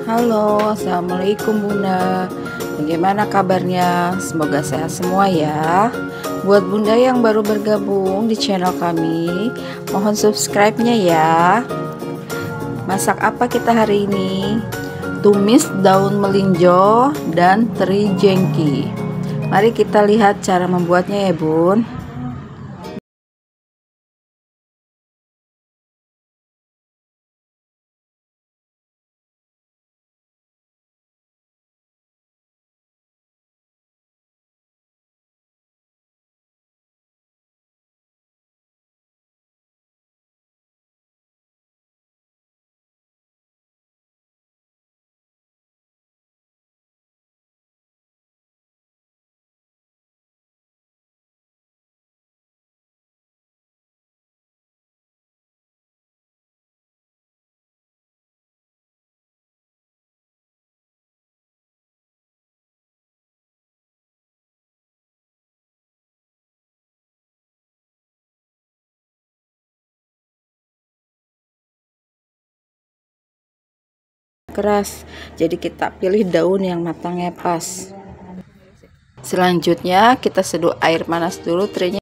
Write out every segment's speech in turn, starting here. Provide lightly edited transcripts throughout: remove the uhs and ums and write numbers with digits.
Halo, assalamualaikum Bunda. Bagaimana kabarnya? Semoga sehat semua ya. Buat Bunda yang baru bergabung di channel kami, mohon subscribe-nya ya. Masak apa kita hari ini? Tumis daun melinjo dan teri jengki. Mari kita lihat cara membuatnya ya Bun. Keras, jadi kita pilih daun yang matangnya pas. Selanjutnya kita seduh air panas dulu terinya.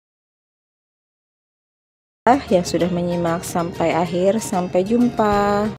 Yang sudah menyimak sampai akhir, sampai jumpa.